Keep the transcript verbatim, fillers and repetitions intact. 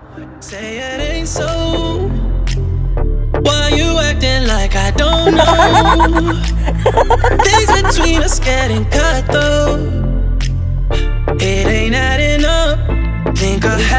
Say it ain't so. Why you acting like I don't know? Days between us getting cut though. It ain't adding up. Think I have